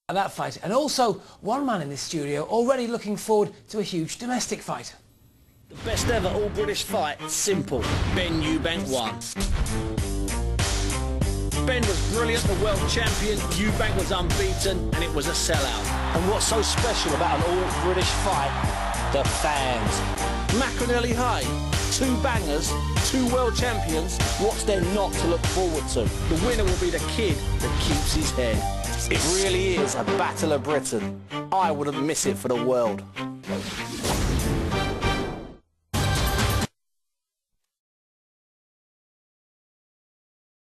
That fight, and also one man in this studio already looking forward to a huge domestic fight. The best ever all-British fight, simple. Ben Eubank won. Ben was brilliant, the world champion, Eubank was unbeaten, and it was a sellout. And what's so special about an all-British fight? The fans. Maccarinelli Haye, two bangers, two world champions, what's there not to look forward to? The winner will be the kid that keeps his head. It really is a battle of Britain. I wouldn't miss it for the world.